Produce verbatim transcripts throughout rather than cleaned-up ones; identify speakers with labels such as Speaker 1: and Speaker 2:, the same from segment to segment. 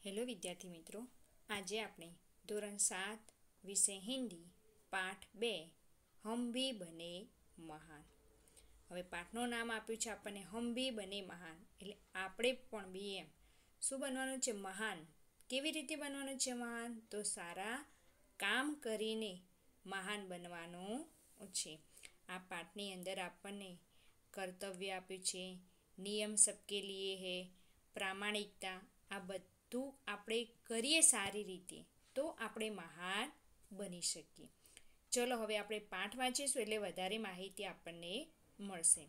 Speaker 1: Hello વિદ્યાર્થી મિત્રો, આજે આપણે ધોરણ સાત વિષય હિન્દી પાઠ બે હમ ભી બને મહાન. હવે પાઠનું નામ આપ્યું છે આપણને હમ ભી બને મહાન, એટલે આપણે પણ બી એમ શું બનવાનું છે? મહાન. કેવી રીતે બનવાનું છે મહાન? તો સારા કામ કરીને મહાન બનવાનું છે. આ પાઠની અંદર આપણને કર્તવ્ય આપ્યું છે, નિયમ સબકે લીએ હે, પ્રામાણિકતા. આ બધું આપણે કરીએ સારી રીતે તો આપણે મહાન બની શકીએ. ચલો હવે આપણે પાઠ વાંચીશું એટલે વધારે માહિતી આપણને મળશે.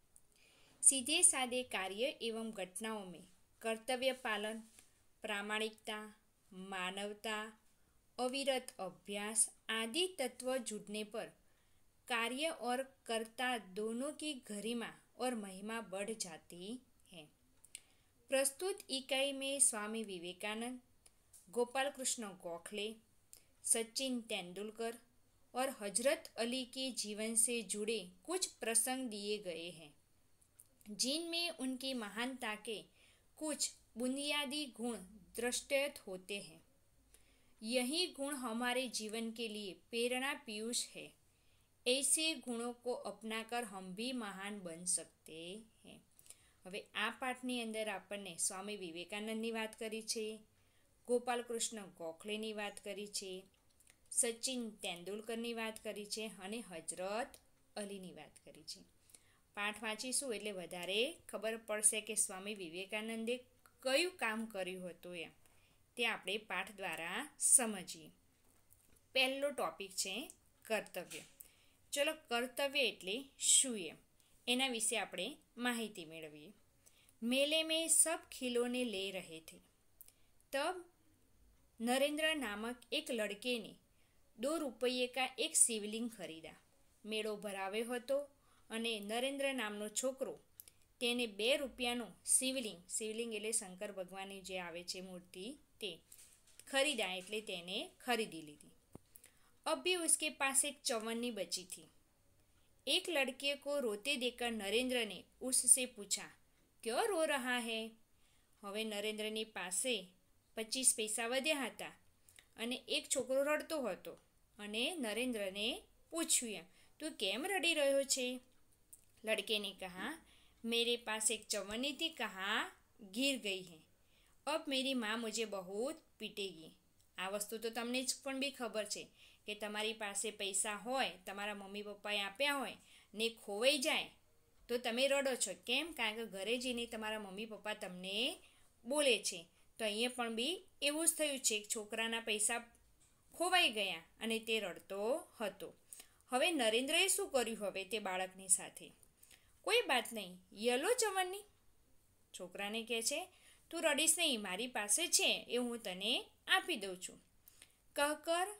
Speaker 1: સીધે સાદે કાર્ય એવं घटनाओं में कर्तव्य पालन, प्रामाणिकता, मानवता, अविरत अभ्यास आदि तत्व जुड़ने पर कार्य और कर्ता दोनों की गरिमा और महिमा बढ़ जाती है. प्रस्तुत इकाई में स्वामी विवेकानंद, गोपाल कृष्ण गोखले, सचिन तेंदुलकर और हजरत अली के जीवन से जुड़े कुछ प्रसंग दिए गए हैं, जिनमें उनकी महानता के कुछ बुनियादी गुण दृष्टयत होते हैं. यही गुण हमारे जीवन के लिए प्रेरणा पीयूष है. ऐसे गुणों को अपनाकर हम भी महान बन सकते हैं. હવે આ પાઠની અંદર આપણને સ્વામી વિવેકાનંદની વાત કરી છે, ગોપાલ કૃષ્ણ ગોખલેની વાત કરી છે, સચિન તેંડુલકરની વાત કરી છે અને હજરત અલીની વાત કરી છે. પાઠ વાંચીશું એટલે વધારે ખબર પડશે કે સ્વામી વિવેકાનંદે કયું કામ કર્યું હતું એમ, તે આપણે પાઠ દ્વારા સમજીએ. પહેલો ટોપિક છે કર્તવ્ય. ચલો, કર્તવ્ય એટલે શું એમ એના વિશે આપણે माहिती मेड़विए. मेले में सब खिलौने ले रहे थे. तब नरेंद्र नामक एक लड़के ने दो रुपये का एक शिवलिंग खरीदा. मेળો ભરાવ્યો હતો અને નરેન્દ્ર નામનો છોકરો તેને બે રૂપિયાનું શિવલિંગ, શિવલિંગ એટલે શંકર ભગવાનની જે આવે છે મૂર્તિ, તે ખરીદા એટલે તેને ખરીદી લીધી. अभी उसके पास एक चवन्नी बची थी. एक लड़के को रोते देखकर नरेंद्र ने उससे पूछा, क्यों रो रहा है? હવે નરેન્દ્રની પાસે પચીસ પૈસા વધ્યા હતા અને એક છોકરો રડતો હતો અને નરેન્દ્રને પૂછ્યું, તું કેમ રડી રહ્યો છે? લડકે ને કહા, मेरे पास एक चवन्नी थी, कहाँ गिर गई है. अब मेरी माँ मुझे बहुत पीटेगी. આ વસ્તુ તો તમને જ પણ બી ખબર છે કે તમારી પાસે પૈસા હોય, તમારા મમ્મી પપ્પાએ આપ્યા હોય ને ખોવાઈ જાય તો તમે રડો છો. કેમ? કારણ કે ઘરે જઈને તમારા મમ્મી પપ્પા તમને બોલે છે. તો અહીંયા પણ બી એવું જ થયું છે, છોકરાના પૈસા ખોવાઈ ગયા અને તે રડતો હતો. હવે નરેન્દ્રએ શું કર્યું? હવે તે બાળકની સાથે, કોઈ બાત નહીં, યલો ચવન્ની. છોકરાને કહે છે, તું રડીશ નહીં, મારી પાસે છે એ હું તને આપી દઉં છું. कहकर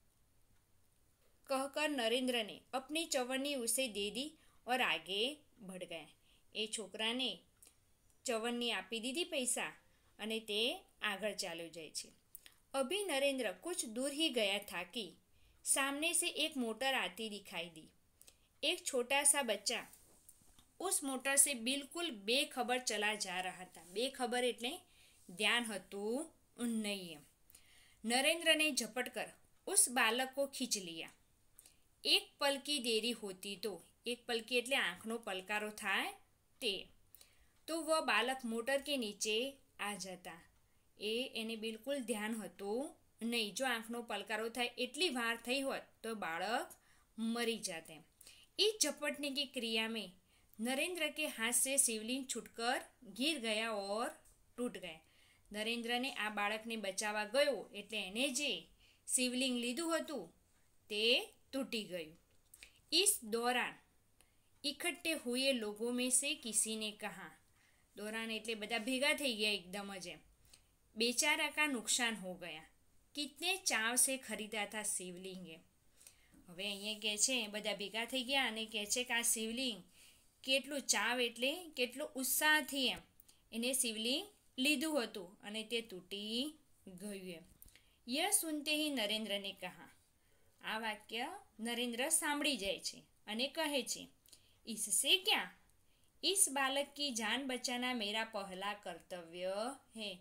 Speaker 1: कहकर नरेंद्र ने अपनी चवन्नी उसे दे दी और आगे बढ़ गया. એ છોકરાને ચવન્ની આપી દીધી પૈસા અને તે આગળ ચાલ્યો જાય છે. अभी नरेंद्र कुछ दूर ही गया था कि सामने से एक मोटर आती दिखाई दी. एक छोटा सा बच्चा उस मोटर से बिल्कुल बेखबर चला जा रहा था. बेखबर એટલે ધ્યાન હતું નહીં. नरेंद्र ने झपट कर उस बालक को खींच लिया. एक पल की देरी होती तो, एक पल की એટલે આંખનો પલકારો થાય તે, તો વહ બાલક મોટર કે નીચે આ જતા. એ એને બિલકુલ ધ્યાન હતું નહીં. જો આંખનો પલકારો થાય એટલી વાર થઈ હોત તો બાળક મરી જાતે. इस झपटने की क्रिया में नरेंद्र के हाथ से शिवलिंग छूटकर गिर गया और टूट गया. નરેન્દ્રને આ બાળકને બચાવવા ગયો એટલે એને જે શિવલિંગ લીધું હતું તે તૂટી ગયું. इस दौरान इकट्ठे हुए लोगों में से किसी ने कहा, दौरान એટલે બધા ભેગા થઈ ગયા એકદમ જ એમ, बेचारा का नुकसान हो गया, कितने चाव से खरीदा था शिवलिंग એમ. હવે અહીંયા કહે છે બધા ભેગા થઈ ગયા અને કહે છે કે આ શિવલિંગ કેટલું ચાવ એટલે કેટલો ઉત્સાહથી એમ એને શિવલિંગ લીધું હતું અને તે તૂટી ગયું એમ. યહ સુનતે હી નરેન્દ્રને કહા. આ વાક્ય નરેન્દ્ર સાંભળી જાય છે અને કહે છે, इससे क्या? इस बालक की जान बचाना मेरा पहला कर्तव्य है.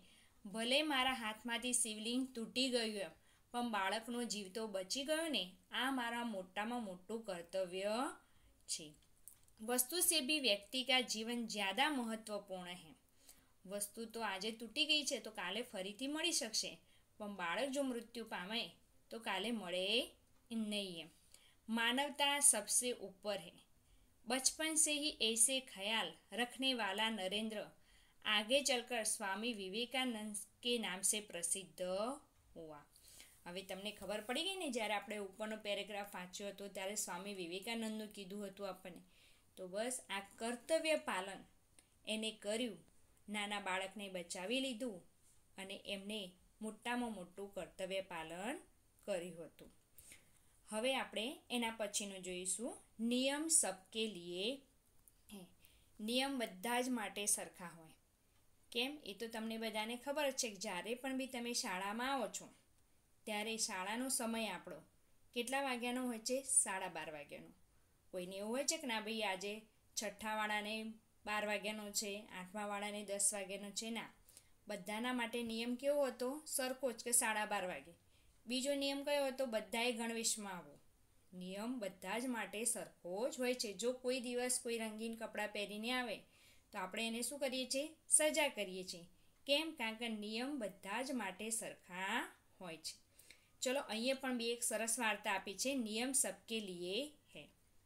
Speaker 1: ભલે મારા હાથમાંથી શિવલિંગ તૂટી ગયું એમ, પણ બાળકનો જીવ તો બચી ગયો ને, આ મારા મોટામાં મોટું કર્તવ્ય છે। वस्तु से भी व्यक्ति का जीवन ज़्यादा महत्वपूर्ण है। वस्तु तो આજે તૂટી ગઈ છે તો કાલે ફરીથી મળી શકશે, પણ બાળક જો મૃત્યુ પામે તો કાલે મળે नहीं है। मानवता सबसे ऊपर है। बचपन से ही ऐसे ख्याल रखने वाला नरेंद्र आगे चलकर स्वामी विवेकानंद के नाम से प्रसिद्ध हुआ। હવે તમને ખબર પડી ગઈ ને, જ્યારે આપણે ઉપરનો પેરેગ્રાફ વાંચ્યો હતો ત્યારે સ્વામી વિવેકાનંદનું કીધું હતું આપણને, તો બસ આ કર્તવ્ય પાલન એને કર્યું, નાના બાળકને બચાવી લીધું અને એમને મોટામાં મોટું કર્તવ્ય પાલન કર્યું હતું। હવે આપણે એના પછીનું જોઈશું, નિયમ સબકે લીએ હે। નિયમ બધા જ માટે સરખા હોય। કેમ? એ તો તમને બધાને ખબર છે કે જ્યારે પણ બી તમે શાળામાં આવો છો ત્યારે શાળાનો સમય આપણો કેટલા વાગ્યાનો હોય છે? સાડા બાર વાગ્યાનો। કોઈને એવું હોય છે કે ના ભાઈ આજે છઠ્ઠાવાળાને બાર વાગ્યાનો છે, આઠમાવાળાને દસ વાગ્યાનો છે? ના, બધાના માટે નિયમ કેવો હતો? સરખો જ, કે સાડા બાર વાગે। બીજો નિયમ કયો હતો? બધાએ ગણવેશમાં આવો। નિયમ બધા જ માટે સરખો જ હોય છે। જો કોઈ દિવસ કોઈ રંગીન કપડાં પહેરીને આવે તો આપણે એને શું કરીએ છીએ? સજા કરીએ છીએ। કેમ? કારણ કે નિયમ બધા જ માટે સરખા હોય છે। ચલો, અહીંયા પણ બી એક સરસ વાર્તા આપી છે, નિયમ સબકે લીએ હે।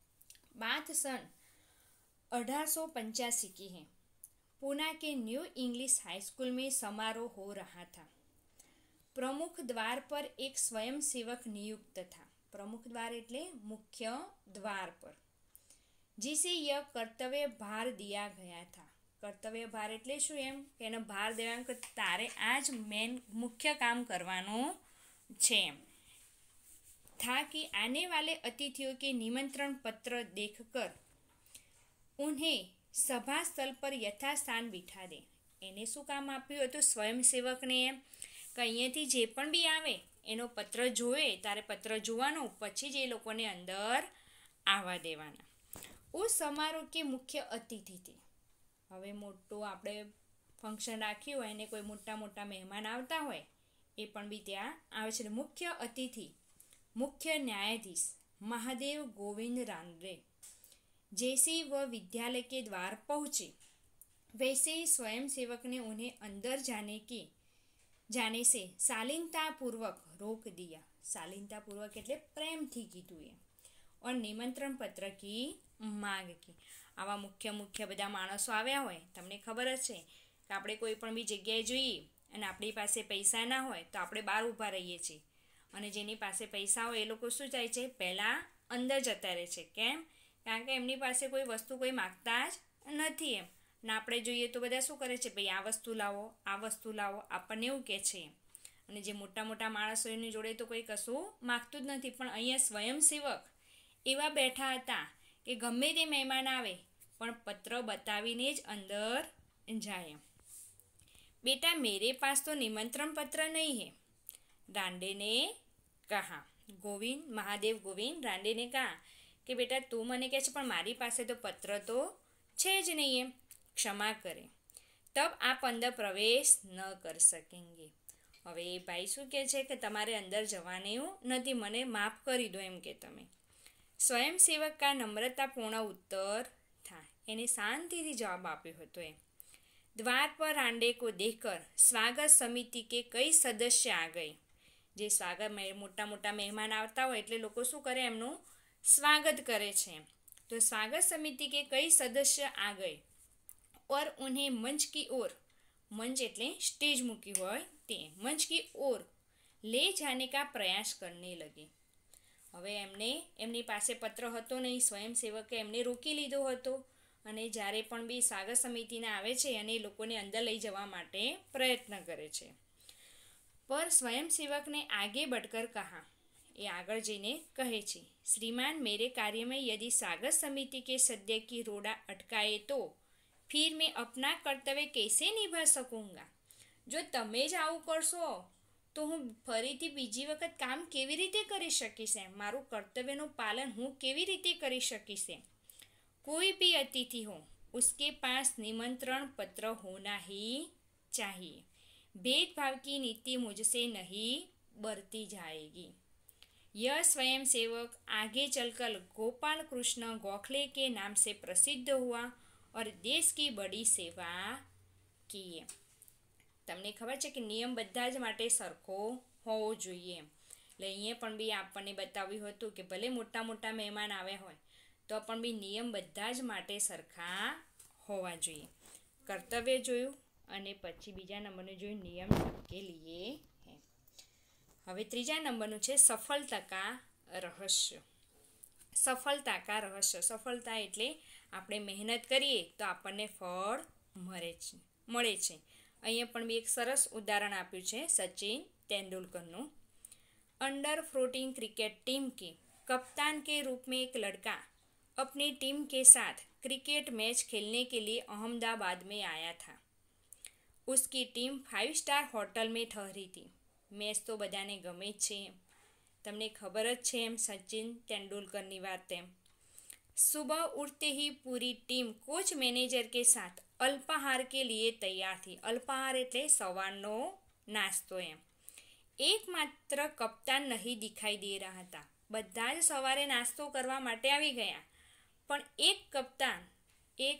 Speaker 1: बात सन अठारह सौ पंचासी की है। पूना के न्यू इंग्लिश हाई स्कूल में समारोह हो रहा था। प्रमुख द्वार पर एक स्वयं सेवक नियुक्त था। प्रमुख द्वार एटले मुख्य द्वार पर, जिसे यह कर्तव्य भार दिया गया था। कर्तव्य भार एटले शुं? एम के एनो भार देवानो के तारे आज मेन मुख्य काम करवानुं छे एम था कि आने वाले अतिथियों के निमंत्रण पत्र देखकर उन्हें सभा स्थल पर यथास्थान बिठा दे। એને શું કામ આપ્યું હતું સ્વયંસેવકને? એમ કે અહીંયાથી જે પણ બી આવે એનો પત્ર જોવે, તારે પત્ર જોવાનો, પછી જ એ લોકોને અંદર આવવા દેવાના। ઉસ સમારોહ કે મુખ્ય અતિથિ થે। હવે મોટું આપણે ફંક્શન રાખ્યું હોય અને કોઈ મોટા મોટા મહેમાન આવતા હોય એ પણ બી ત્યાં આવે છે। મુખ્ય અતિથિ मुख्य न्यायाधीश महादेव गोविंद रानडे। जैसे ही वह विद्यालय के द्वार पहुँचे वैसे ही स्वयं सेवक ने उन्हें अंदर जाने की जाने से शालीनता पूर्वक रोक दिया। शालीनता पूर्वक એટલે પ્રેમથી કીધું એ। और निमंत्रण पत्र की मांग की। આવા મુખ્ય મુખ્ય બધા માણસો આવ્યા હોય, તમને ખબર જ છે કે આપણે કોઈ પણ બી જગ્યાએ જોઈએ અને આપણી પાસે પૈસા ના હોય તો આપણે બહાર ઊભા રહીએ છીએ, અને જેની પાસે પૈસા હોય એ લોકો શું થાય છે? પહેલાં અંદર જતા રહે છે। કેમ? કારણ કે એમની પાસે કોઈ વસ્તુ કોઈ માગતા જ નથી એમ, ને આપણે જોઈએ તો બધા શું કરે છે? ભાઈ આ વસ્તુ લાવો, આ વસ્તુ લાવો, આપણને એવું કહે છે। અને જે મોટા મોટા માણસો એની જોડે તો કોઈ કશું માગતું જ નથી, પણ અહીંયા સ્વયંસેવક એવા બેઠા હતા કે ગમે તે મહેમાન આવે પણ પત્ર બતાવીને જ અંદર જાય। બેટા મેરે પાસ તો નિમંત્રણ પત્ર નહીં હે, रांडे ने कहा। गोविंद महादेव गोविंद रांडे ने कहा कि बेटा તું મને કહે છે પણ મારી પાસે તો પત્ર તો છે જ નહીં એમ, ક્ષમા કરે, તબ આપ અંદર પ્રવેશ ન કર સકેંગે। હવે એ ભાઈ શું કહે છે કે તમારે અંદર જવાનું નથી, મને માફ કરી દો એમ કે તમે। સ્વયંસેવક કા નમ્રતાપૂર્ણ ઉત્તર था। એને શાંતિથી જવાબ આપ્યો હતો એમ। द्वार पर रांडे को देखकर स्वागत समिति के कई सदस्य आ गए। જે સ્વાગત મોટા મોટા મહેમાન આવતા હોય એટલે લોકો શું કરે? એમનું સ્વાગત કરે છે। તો સ્વાગત સમિતિ કે કઈ સદસ્ય આ ગए और उन्हें मंच की ओर, मंच એટલે સ્ટેજ મૂકી હોય તે, મંચ की ओर ले जाने का प्रयास करने लगे। હવે એમને એમની પાસે પત્ર હતો નહીં, સ્વયંસેવકે એમને રોકી લીધો હતો, અને જ્યારે પણ બી સ્વાગત સમિતિના આવે છે અને એ લોકોને અંદર લઈ જવા માટે પ્રયત્ન કરે છે। पर स्वयंसेवक ने आगे बढ़कर कहा, ये आगे जईने कहे छे, श्रीमान मेरे कार्य में यदि स्वागत समिति के सदस्य की रोड़ा अटकाए तो फिर मैं अपना कर्तव्य कैसे निभा सकूँगा? जो तमे ज आवुं करशो तो हूँ फरीथी बीजी वखत काम केवी रीते करी सकीश? मारुं कर्तव्यनुं पालन हूँ केवी रीते करी सकीश? कोई भी अतिथि हो उसके पास निमंत्रण पत्र होना ही चाहिए। भेदभाव की नीति मुझसे नहीं बरती जाएगी। यह स्वयं सेवक आगे चलकर गोपाल कृष्ण गोखले के नाम से प्रसिद्ध हुआ और देश की बड़ी सेवा की। તમને ખબર છે કે નિયમ બધા જ માટે સરખો હોવો જોઈએ, એટલે અહીંયા પણ બી આપણને બતાવ્યું હતું કે ભલે મોટા મોટા મહેમાન આવ્યા હોય તો પણ બી નિયમ બધા જ માટે સરખા હોવા જોઈએ। કર્તવ્ય જોયું અને પછી બીજા નંબરનું જોયું નિયમ કે લીએ હે। હવે ત્રીજા નંબરનું છે સફળતા કા રહસ્ય। સફળતા કા રહસ્ય, સફળતા એટલે આપણે મહેનત કરીએ તો આપણને ફળ મળે છે મળે છે અહીંયા પણ બી એક સરસ ઉદાહરણ આપ્યું છે સચિન तेंदुलकरનું। अंडर फोर्टीन क्रिकेट टीम के कप्तान के रूप में एक लड़का अपनी टीम के साथ क्रिकेट मैच खेलने के लिए अहमदाबाद में आया था। उसकी टीम फाइव स्टार होटल में ठहरी थी। मैच तो बधाने गमे ज छे, तमने खबर ज छे एम सचिन तेंदुलकरनी वात एम। सुबह उठते ही पूरी टीम कोच मैनेजर के साथ अल्पाहार के लिए तैयार थी। अल्पाहार एटले सवारनो नास्तो एम। एकमात्र कप्तान नहीं दिखाई दे रहा था। बधा ज सवारे नास्तो करवा माटे आवी गया, पण एक कप्तान एक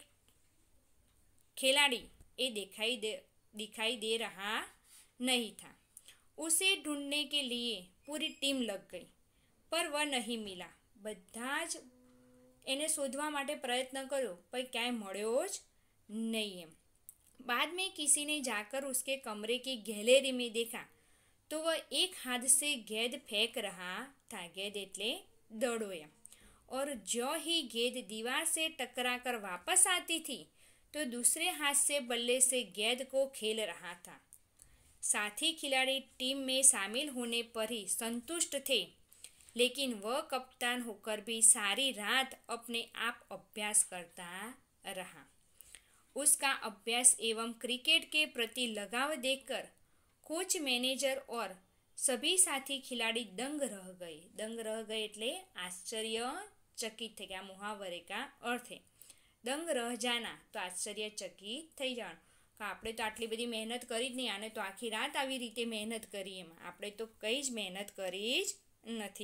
Speaker 1: खिलाड़ी ए दिखाई दे दिखाई दे रहा नहीं था। उसे ढूंढने के लिए पूरी टीम लग गई, पर वह नहीं मिला। बधा ज एने शोधवा माटे प्रयत्न कर्यो पर क्यांय मळ्यो ज नहीं एम। बाद में किसी ने जाकर उसके कमरे की गैलरी में देखा तो वह एक हाथ से गेंद फेंक रहा था। गेंद एटले दड़ो एम। और जो ही गेंद दीवार से टकरा कर वापस आती थी तो दूसरे हाथ से बल्ले से गेंद को खेल रहा था। साथी खिलाड़ी टीम में शामिल होने पर ही संतुष्ट थे, लेकिन वह कप्तान होकर भी सारी रात अपने आप अभ्यास करता रहा। उसका अभ्यास एवं क्रिकेट के प्रति लगाव देखकर कोच मैनेजर और सभी साथी खिलाड़ी दंग रह गए। दंग रह गए એટલે આશ્ચર્યચકિત થઈ ગયા। મુહાવરે का अर्थ है दंग रह जाना, तो आश्चर्यचकित થઈ જવાનું કે આપણે તો આટલી બધી મહેનત કરી જ નહીં, આને તો આખી રાત આવી રીતે મહેનત કરી, એમાં આપણે તો કઈ જ મહેનત કરી જ નથી।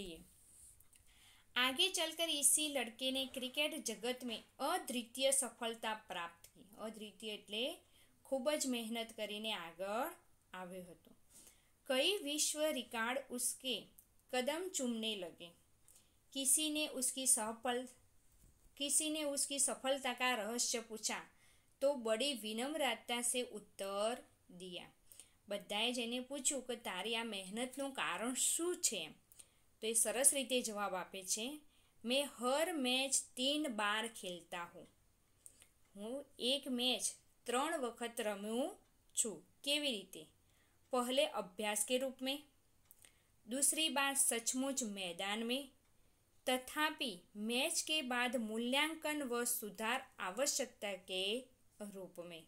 Speaker 1: आगे चलकर इसी लड़के ने क्रिकेट जगत में अद्वितीय सफलता प्राप्त की। अद्वितीय એટલે ખૂબ જ મહેનત કરીને આગળ આવ્યો હતો। कई विश्व रिकॉर्ड उसके कदम चूमने लगे। किसी ने उसकी सफल किसी ने उसकी सफलता का रहस्य पूछा तो बड़ी विनम्रता से उत्तर दिया। बधाए जेने पूछ्યું કે તારી આ મહેનતનું કારણ શું છે, તો એ સરસ રીતે જવાબ આપે છે, मैं हर मैच तीन बार खेलता हूँ। હું એક મેચ ત્રણ વખત રમ્યું છું। કેવી રીતે? पहले अभ्यास के रूप में, दूसरी बार सचमुच मैदान में, तथापि मैच के बाद मूल्यांकन व सुधार आवश्यकता के रूप में।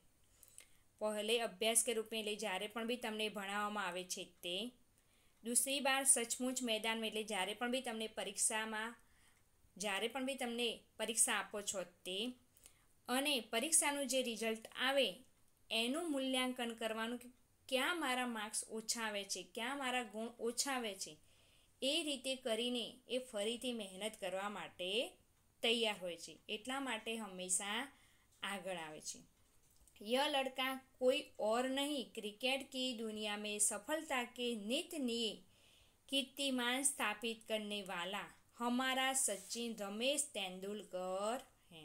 Speaker 1: पहले अभ्यास के रूप में એટલે જ્યારે પણ બી તમને ભણાવવામાં આવે છે તે, दूसरी बार सचमुच मैदान में એટલે જ્યારે પણ બી તમને પરીક્ષામાં જ્યારે પણ બી તમને પરીક્ષા આપો છો તે, અને પરીક્ષાનું જે રિઝલ્ટ આવે એનું મૂલ્યાંકન કરવાનું કે ક્યાં મારા માર્ક્સ ઓછા આવે છે, ક્યાં મારા ગુણ ઓછા આવે છે, એ રીતે કરીને એ ફરીથી મહેનત કરવા માટે તૈયાર હોય છે, એટલા માટે હંમેશા આગળ આવે છે। यह लड़का कोई और नहीं, क्रिकेट की दुनिया में सफलता के नित नए कीर्तिमान स्थापित करने वाला हमारा सचिन रमेश तेंदुलकर है।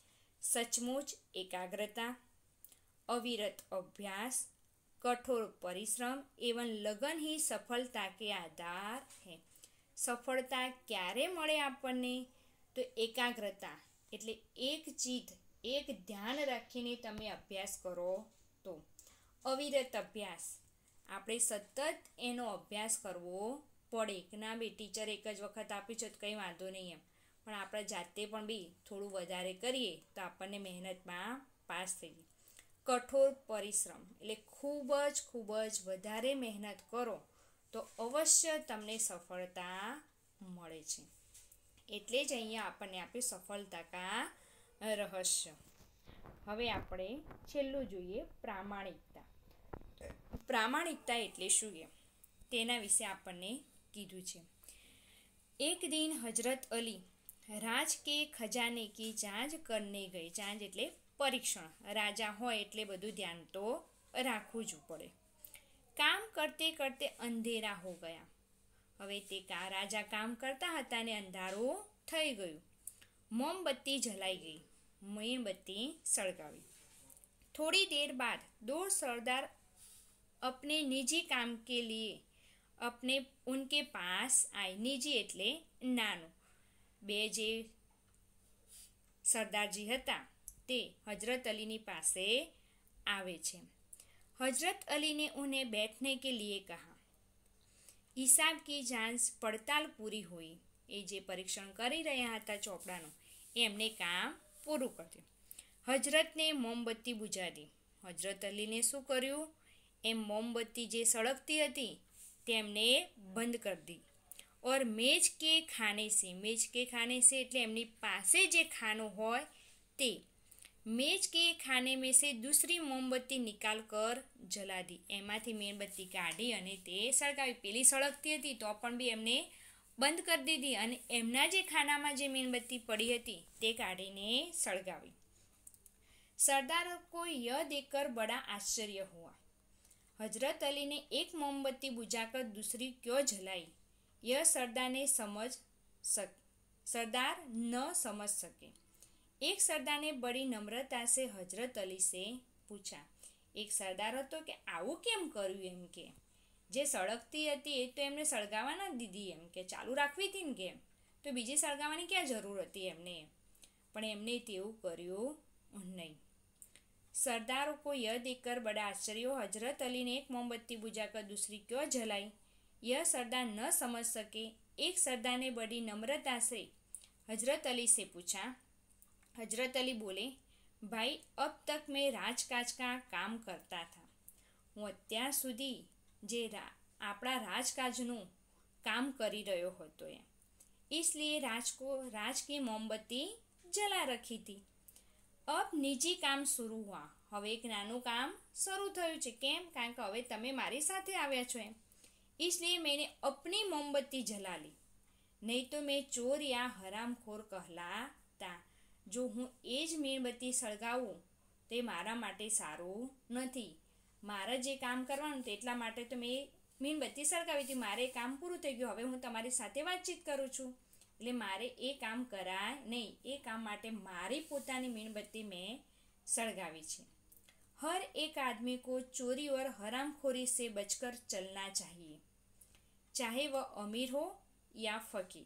Speaker 1: सचमुच एकाग्रता, अविरत अभ्यास, कठोर परिश्रम एवं लगन ही सफलता के आधार है। सफलता क्यारे मळे आपने? तो एकाग्रता एटले एक चीज एक ध्यान राखीने तमे अभ्यास करो तो। अविरत अभ्यास आपणे सतत एनो अभ्यास करवो पड़े के ना बी टीचर एक ज वखत आपी छे तो कंई वांधो नहीं एम, पण आपणे जाते पण बी थोड़ुं वधारे करीए तो आपणे मेहनतमां पास थईए। कठोर परिश्रम એટલે ખૂબ જ ખૂબ જ વધારે મહેનત કરો તો અવશ્ય તમને સફળતા મળે છે। એટલે જ અહીંયા આપણને આપે સફળતા કા રહસ્ય। હવે આપણે છેલ્લું જોઈએ પ્રામાણિકતા। પ્રામાણિકતા એટલે શું એમ તેના વિશે આપણને કીધું છે। એક દિન હજરત અલી રાજ કે ખજાને કી જાંચ કરને ગઈ। જાંચ એટલે પરીક્ષણ। રાજા હોય એટલે બધું ધ્યાન તો રાખવું જ પડે। કામ કરતે કરતે અંધેરા હો ગયા। હવે તે કા રાજા કામ કરતા હતા ને અંધારું થઈ ગયું। મોમબત્તી જલાઈ ગઈ। મીણબત્તી સળગાવી। થોડી देर बाद दो सरदार अपने निजी काम के लिए अपने उनके पास आए। निजी એટલે નાનું। બે જે સરદારજી હતા તે હજરત અલીની પાસે આવે છે। हजरत अली ने उन्हें बैठने के लिए कहा। हिसाब की जांच पड़ताल पूरी हुई। એ જે પરીક્ષણ કરી રહ્યા હતા ચોપડાનું એમને કામ પૂરું કર્યું। હજરતને મોમબત્તી બુઝા દી। હજરત અલીને શું કર્યું? એમ મોમબત્તી જે સળગતી હતી તેમને બંધ કરી દી। और मेज के खाने से मेज के खाने से એટલે એમની પાસે જે ખાનું હોય તે मेज के खाने में से दूसरी मोमबत्ती निकाल कर जला दी। એમાંથી મીણબત્તી કાઢી અને તે સળગાવી। પેલી સળગતી હતી તો પણ બી એમને બંધ કરી દીધી અને એમના જે ખાનામાં જે મીણબત્તી પડી હતી તે કાઢીને સળગાવી। सरदारों को यह देखकर बड़ा आश्चर्य हुआ। हजरत अली ने एक मोमबत्ती बुझाकर दूसरी क्यों जलाई, यह सरदार ने समझ सक सरदार न समझ सके। एक सरदार ने बड़ी नम्रता से हजरत अली से पूछा। एक सरदार હતો કે આવું કેમ કર્યું એમ કે જે સળગતી હતી એ તો એમને સળગાવા ન દીધી એમ કે ચાલુ રાખવી હતી ને કે તો બીજી સળગાવવાની ક્યાં જરૂર હતી એમને પણ એમને તેવું કર્યું નહીં। सरदारों को यह देखकर बड़ा आश्चर्य हुआ। हजरत अली ने एक मोमबत्ती बुझाकर दूसरी क्यों जलाई, यह सरदार न समझ सके। एक सरदार ने बड़ी नम्रता से हजरत अली से पूछा। हजरत अली बोले, भाई अब तक मैं राजकाज का काम करता था। હું અત્યાર સુધી જે આપણા રાજકાજનું કામ કરી રહ્યો હતો એમ इसलिए राज को राज की मोमबत्ती जला रखी थी। अब निजी काम शुरू हुआ। હવે એક નાનું કામ શરૂ થયું છે। કેમ? કારણ કે હવે તમે મારી સાથે આવ્યા છો એમ इसलिए मैंने अपनी मोमबत्ती जला ली, नहीं तो मैं चोर या हरामखोर कहलाता। જો હું એ જ મીણબત્તી સળગાવું તે મારા માટે સારું નથી। મારે જે કામ કરવાનું તેટલા માટે તો મેં મીણબત્તી સળગાવી હતી। મારે કામ પૂરું થઈ ગયું। હવે હું તમારી સાથે વાતચીત કરું છું એટલે મારે એ કામ કરાય નહીં। એ કામ માટે મારી પોતાની મીણબત્તી મેં સળગાવી છે। हर एक आदमी को चोरी और हरामखोरी से बचकर चलना चाहिए, चाहे वह अमीर हो या फकीर।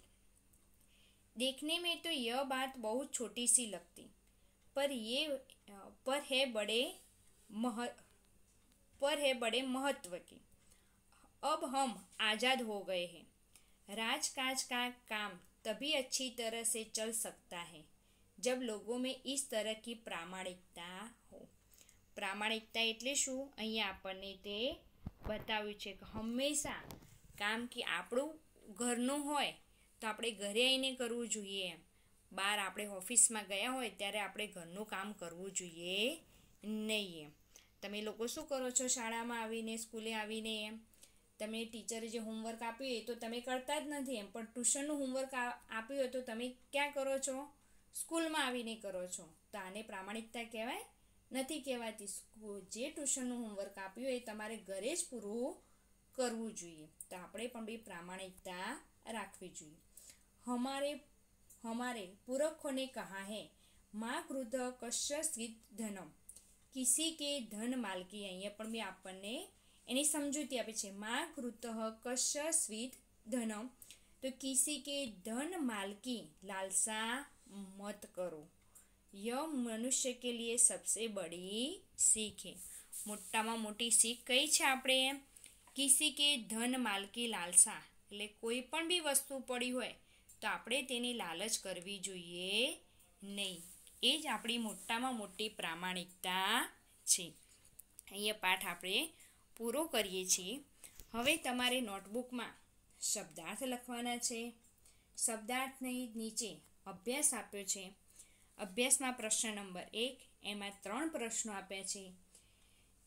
Speaker 1: देखने में तो यह बात बहुत छोटी सी लगती, पर ये पर है बड़े मह पर है बड़े महत्व की। अब हम आज़ाद हो गए हैं। राजकाज का काम तभी अच्छी तरह से चल सकता है जब लोगों में इस तरह की प्रामाणिकता हो। प्रामाणिकता એટલે શું? અહીંયા આપણને તે બતાવ્યું છે કે હંમેશા કામ કે આપણું ઘરનું હોય તો આપણે ઘરે આવીને કરવું જોઈએ એમ બહાર આપણે ઓફિસમાં ગયા હોય ત્યારે આપણે ઘરનું કામ કરવું જોઈએ નહીં એમ। તમે લોકો શું કરો છો શાળામાં આવીને સ્કૂલે આવીને એમ તમે ટીચરે જે હોમવર્ક આપ્યું એ તો તમે કરતા જ નથી એમ પણ ટ્યુશનનું હોમવર્ક આપ્યું હોય તો તમે ક્યાં કરો છો? સ્કૂલમાં આવીને કરો છો। તો આને પ્રામાણિકતા કહેવાય નથી કહેવાતી। જે ટ્યુશનનું હોમવર્ક આપ્યું એ તમારે ઘરે જ પૂરું કરવું જોઈએ। તો આપણે પણ બી પ્રામાણિકતા રાખવી જોઈએ। हमारे हमारे पुरखों ने कहा है, माँ क्रुद्ध कश्यस्वित धनम, किसी के धन मालकी। અહીંયા પણ બી આપણને એની સમજૂતી આપે છે। माँ क्रुद्ध कश्यस्वित धनम, तो किसी के धन मालकी लालसा मत करो। यह मनुष्य के लिए सबसे बड़ी सीख है। મોટામાં મોટી सीख કઈ છે આપણે એમ किसी के धन मालकी लालसा એટલે કોઈ પણ બી વસ્તુ પડી હોય તો આપણે તેની લાલચ કરવી જોઈએ નહીં। એ જ આપણી મોટામાં મોટી પ્રામાણિકતા છે। અહીંયા પાઠ આપણે પૂરો કરીએ છીએ। હવે તમારે નોટબુકમાં શબ્દાર્થ લખવાના છે। શબ્દાર્થની નીચે અભ્યાસ આપ્યો છે। અભ્યાસમાં પ્રશ્ન નંબર એક એમાં ત્રણ પ્રશ્નો આપ્યા છે।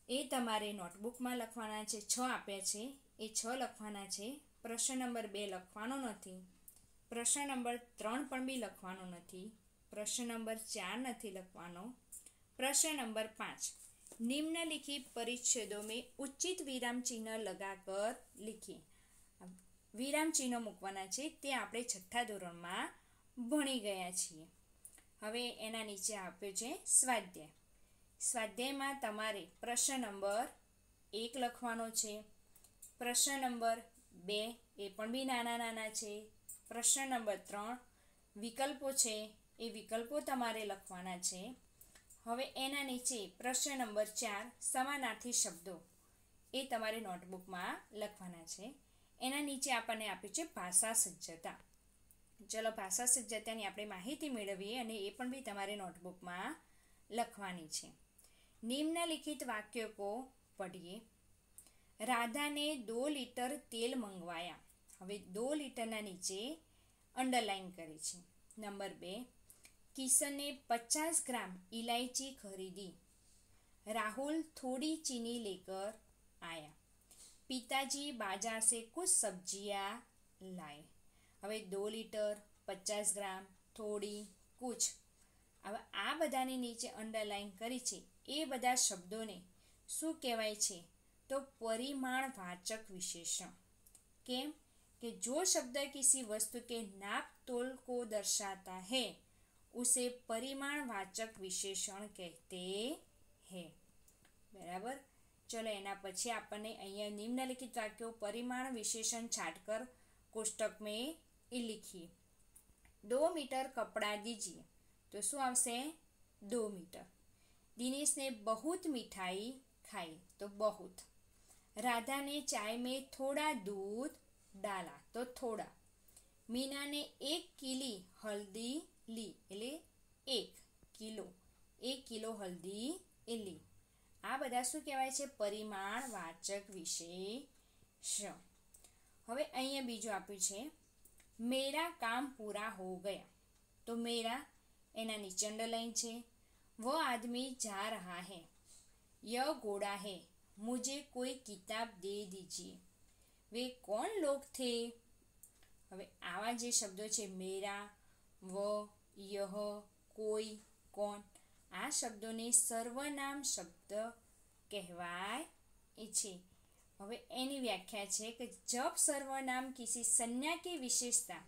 Speaker 1: એ તમારે નોટબુકમાં લખવાના છે. છ આપ્યા છે એ છ લખવાના છે. પ્રશ્ન નંબર બે લખવાનો નથી. પ્રશ્ન નંબર ત્રણ પણ બી લખવાનો નથી. પ્રશ્ન નંબર ચાર નથી લખવાનો. प्रश्न नंबर पाँच, निम्नलिखित परिच्छेदों में उचित विराम चिन्ह लगाकर लिखिए. विराम चिन्ह મૂકવાના છે તે આપણે છઠ્ઠા ધોરણમાં ભણી ગયા છીએ. હવે એના નીચે આપ્યો છે સ્વાધ્યાય. સ્વાધ્યાયમાં તમારે પ્રશ્ન નંબર એક લખવાનો છે. પ્રશ્ન નંબર બે એ પણ બી નાના નાના છે. પ્રશ્ન નંબર ત્રણ વિકલ્પો છે એ વિકલ્પો તમારે લખવાના છે. હવે એના નીચે પ્રશ્ન નંબર ચાર સમાનાર્થી શબ્દો એ તમારે નોટબુકમાં લખવાના છે. એના નીચે આપણને આપ્યું છે ભાષા સજ્જતા. ચલો ભાષા સજ્જતાની આપણે માહિતી મેળવીએ અને એ પણ બી તમારે નોટબુકમાં લખવાની છે. निम्नलिखित वाक्यों को पढ़िए. राधा ने दो लीटर तेल मंगवाया. હવે दो લીટરના નીચે અંડરલાઈન કરી છે. નંબર બે, किशन ने पचास ग्राम इलायची खरीदी. राहुल थोड़ी चीनी लेकर आया. पिताजी बाजार से कुछ सब्जियां लाए. હવે दो લીટર, पचास ગ્રામ, થોડી, કુછ. હવે આ બધાની નીચે અંડરલાઈન કરી છે એ બધા શબ્દોને શું કહેવાય છે? તો પરિમાણવાચક વિશેષણ. કેમ कि जो शब्द किसी वस्तु के नाप तोल को दर्शाता है उसे परिमाणवाचक विशेषण कहते हैं. बराबर. चलो एना પછી આપણને અહીંયા निम्नलिखित वाक्यों परिमाण विशेषण छाटकर कोष्टक में ये लिखिए. दो मीटर कपड़ा दीजिए. तो શું આવશે? दो मीटर. दिनेश ने बहुत मिठाई खाई. तो बहुत. राधा ने चाय में थोड़ा दूध डाला. तो थोड़ा. मीना ने एक किलो हल्दी ली. એટલે એક કિલો. એક કિલો હલ્દી લી. આ બધા શું કહેવાય છે? પરિમાણવાચક વિશેષણ. હવે અહીંયા બીજું આપ્યું છે મેરા કામ પૂરા હો ગયા. તો મેરા એના નીચે અંડરલાઈન છે. वो आदमी जा रहा है. यह घोड़ा है. मुझे कोई किताब दे दीजिए. वे कौन लोग थे? હવે આવા જે શબ્દો છે મેરા, વ, યહ, કોઈ, કોણ, આ શબ્દોને સર્વનામ શબ્દ કહેવાય છે. હવે એની વ્યાખ્યા છે કે जब सर्वनाम किसी संज्ञा की विशेषता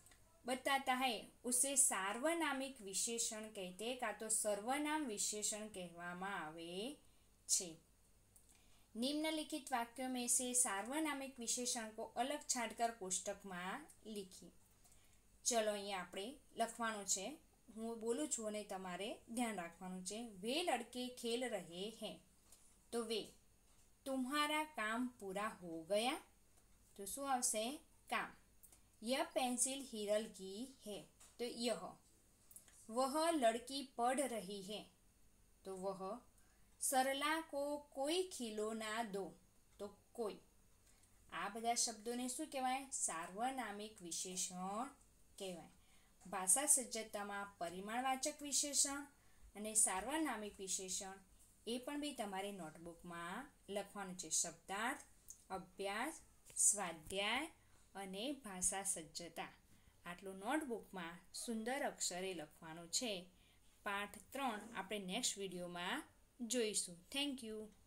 Speaker 1: बताता है उसे सार्वनामिक विशेषण कहते हैं. का तो सर्वनाम विशेषण कहवामा आवे छे. निम्नलिखित वाक्यों में से सार्वनामिक विशेषण को अलग छांटकर कोष्टक में लिखिए. चलो અહીંયા આપણે લખવાનું છે. હું બોલું છું અને તમારે ધ્યાન રાખવાનું છે. वे लड़के खेल रहे हैं. तो वे. तुम्हारा काम पूरा हो गया. तो શું આવશે? काम. यह पेंसिल हिरल की है. तो यह. वह लड़की पढ़ रही है. तो वह. सरला को कोई खिलौना दो. तो कोई. આ બધા શબ્દોને શું કહેવાય? સાર્વનામિક વિશેષણ કહેવાય. ભાષા સજ્જતામાં પરિમાણવાચક વિશેષણ અને સાર્વનામિક વિશેષણ એ પણ બી તમારે નોટબુકમાં લખવાનું છે. શબ્દાર્થ, અભ્યાસ, સ્વાધ્યાય અને ભાષા સજ્જતા આટલું નોટબુકમાં સુંદર અક્ષરે લખવાનું છે. પાઠ ત્રણ આપણે નેક્સ્ટ વિડીયોમાં જોઈશું. Thank you.